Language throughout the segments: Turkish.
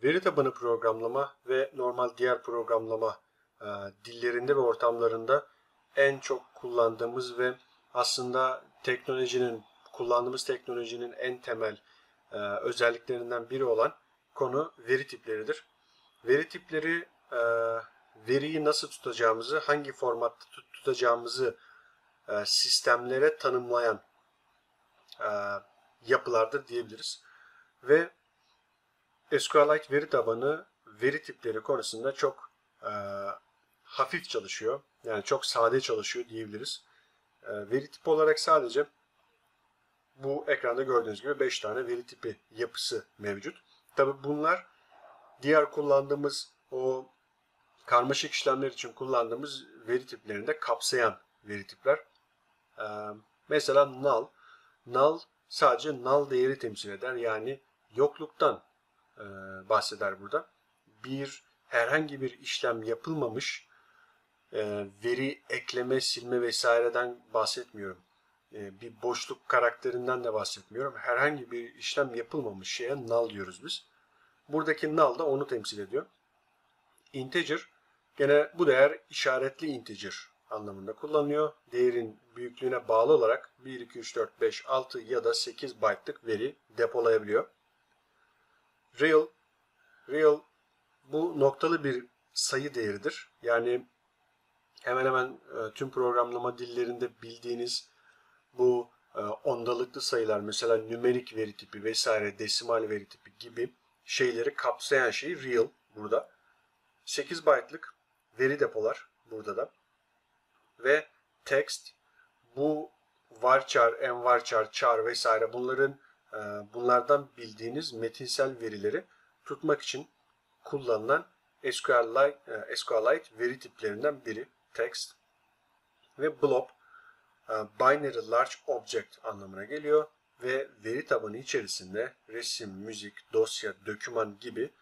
Veri tabanı programlama ve normal diğer programlama dillerinde ve ortamlarında en çok kullandığımız ve aslında kullandığımız teknolojinin en temel özelliklerinden biri olan konu veri tipleridir. Veri tipleri veriyi nasıl tutacağımızı, hangi formatta tutacağımızı sistemlere tanımlayan yapılardır diyebiliriz. Ve SQLite veri tabanı veri tipleri konusunda çok hafif çalışıyor. Yani çok sade çalışıyor diyebiliriz. Veri tipi olarak sadece bu ekranda gördüğünüz gibi 5 tane veri tipi yapısı mevcut. Tabi bunlar diğer kullandığımız o karmaşık işlemler için kullandığımız veri tiplerini de kapsayan veri tipler. Mesela null. Null sadece null değeri temsil eder. Yani yokluktan bahseder burada. Herhangi bir işlem yapılmamış, veri ekleme, silme vesaireden bahsetmiyorum. Bir boşluk karakterinden de bahsetmiyorum. Herhangi bir işlem yapılmamış şeye null diyoruz biz. Buradaki null da onu temsil ediyor. Integer, gene bu değer işaretli integer anlamında kullanılıyor. Değerin büyüklüğüne bağlı olarak 1, 2, 3, 4, 5, 6 ya da 8 byte'lık veri depolayabiliyor. Real bu noktalı bir sayı değeridir. Yani hemen hemen tüm programlama dillerinde bildiğiniz bu ondalıklı sayılar, mesela nümerik veri tipi vesaire, desimal veri tipi gibi şeyleri kapsayan şey real burada. 8 byte'lık veri depolar burada da. Ve text, bu varchar, envarchar, char vesaire bunlardan bildiğiniz metinsel verileri tutmak için kullanılan SQLite veri tiplerinden biri text. Ve blob, binary large object anlamına geliyor ve veri tabanı içerisinde resim, müzik, dosya, doküman gibi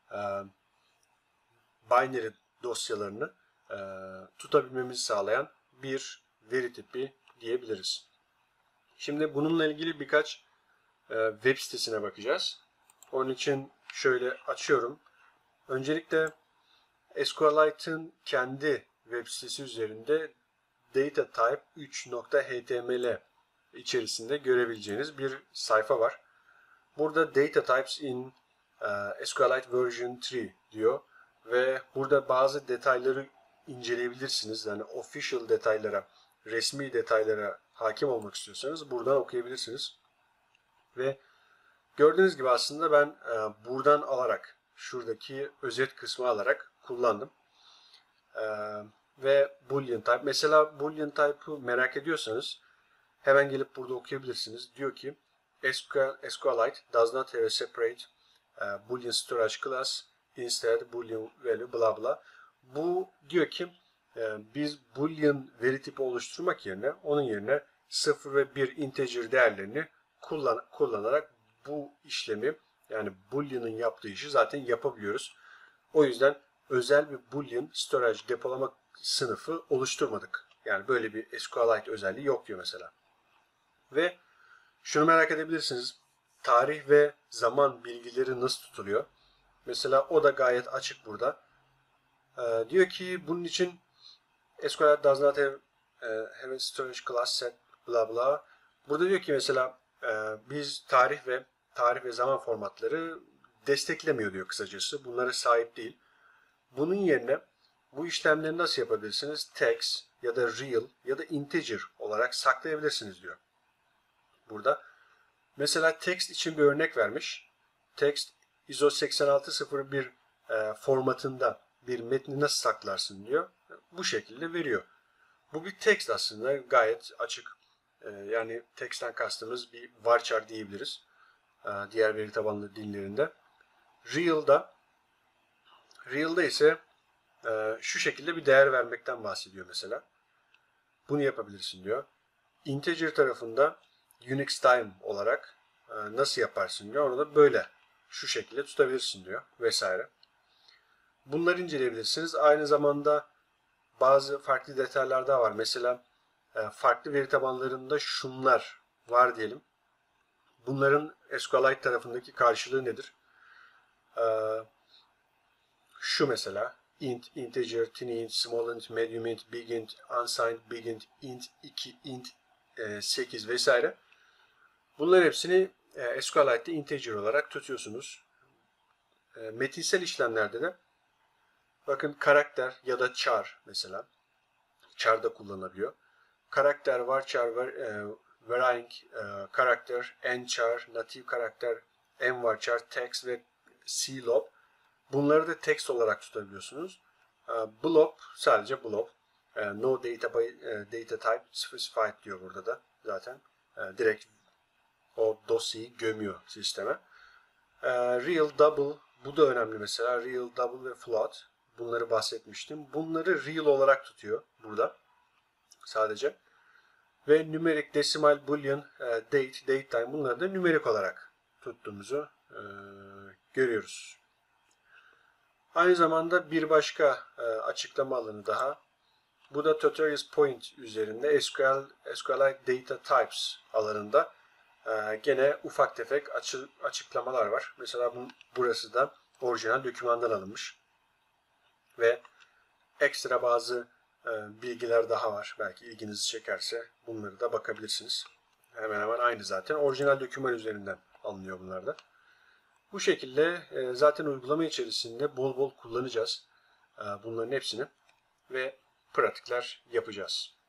binary dosyalarını tutabilmemizi sağlayan bir veri tipi diyebiliriz. Şimdi bununla ilgili birkaç web sitesine bakacağız. Onun için şöyle açıyorum. Öncelikle SQLite'ın kendi web sitesi üzerinde datatype 3.html içerisinde görebileceğiniz bir sayfa var. Burada datatypes in SQLite version 3 diyor ve burada bazı detayları inceleyebilirsiniz. Yani official detaylara, resmi detaylara hakim olmak istiyorsanız buradan okuyabilirsiniz. Ve gördüğünüz gibi aslında ben buradan alarak, şuradaki özet kısmı alarak kullandım. Ve Boolean type. Mesela Boolean type'ı merak ediyorsanız hemen gelip burada okuyabilirsiniz. Diyor ki SQLite does not have a separate Boolean storage class, instead Boolean value bla bla. Bu diyor ki biz Boolean veri tipi oluşturmak yerine onun yerine 0 ve 1 integer değerlerini kullanarak bu işlemi, yani Boolean'ın yaptığı işi zaten yapabiliyoruz. O yüzden özel bir Boolean storage depolama sınıfı oluşturmadık. Yani böyle bir SQLite özelliği yok diyor mesela. Ve şunu merak edebilirsiniz. Tarih ve zaman bilgileri nasıl tutuluyor? Mesela o da gayet açık burada. Diyor ki bunun için SQLite does not have a storage class set bla bla. Burada diyor ki mesela biz tarih ve zaman formatları desteklemiyor diyor kısacası. Bunlara sahip değil. Bunun yerine bu işlemleri nasıl yapabilirsiniz? Text ya da real ya da integer olarak saklayabilirsiniz diyor. Burada. Mesela text için bir örnek vermiş. Text ISO 8601 formatında bir metni nasıl saklarsın diyor. Bu şekilde veriyor. Bu bir text aslında, gayet açık. Yani text'ten kastımız bir varchar diyebiliriz. Diğer veri tabanlı dillerinde. Real'da ise şu şekilde bir değer vermekten bahsediyor mesela. Bunu yapabilirsin diyor. Integer tarafında Unix time olarak nasıl yaparsın diyor. Onu da böyle şu şekilde tutabilirsin diyor vesaire. Bunları inceleyebilirsiniz. Aynı zamanda bazı farklı detaylar daha var. Mesela farklı veri tabanlarında şunlar var diyelim. Bunların SQLite tarafındaki karşılığı nedir? Şu mesela int, integer, tiny int, small int, medium int, big int, unsigned, big int, int 2, int 8 vesaire. Bunların hepsini SQLite'de integer olarak tutuyorsunuz. Metinsel işlemlerde de bakın karakter ya da char mesela. Char da kullanılabiliyor. Karakter, varchar, varying karakter, nchar, native karakter, nvarchar, text ve clob. Bunları da text olarak tutabiliyorsunuz. Blob sadece blob. No data type specified diyor burada da zaten. Direkt o dosyayı gömüyor sisteme. Real, double, bu da önemli mesela. Real, double ve float. Bunları bahsetmiştim. Bunları real olarak tutuyor burada sadece. Ve numerik, desimal, boolean, date, datetime bunları da numerik olarak tuttuğumuzu görüyoruz. Aynı zamanda bir başka açıklama alanı daha. Bu da Tutorials Point üzerinde SQLite Data Types alanında gene ufak tefek açıklamalar var. Mesela burası da orijinal dokümandan alınmış. Ve ekstra bazı bilgiler daha var. Belki ilginizi çekerse bunları da bakabilirsiniz. Hemen hemen aynı zaten. Orijinal doküman üzerinden alınıyor bunlar da. Bu şekilde zaten uygulama içerisinde bol bol kullanacağız bunların hepsini ve pratikler yapacağız.